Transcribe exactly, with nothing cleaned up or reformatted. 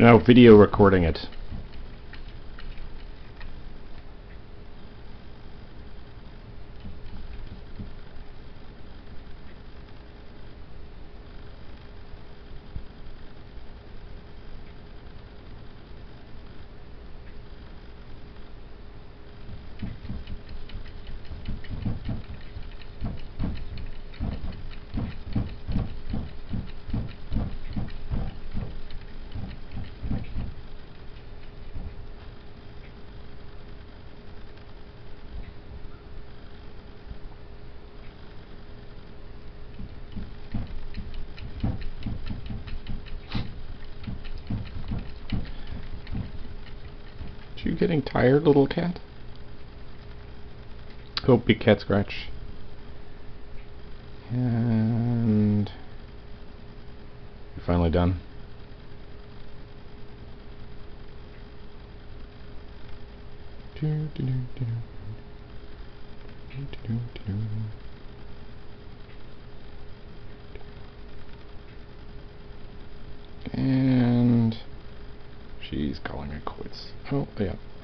now video recording it. You getting tired, little cat? Oh, big cat scratch. And you're finally done. And she's calling it quits. Oh, yeah.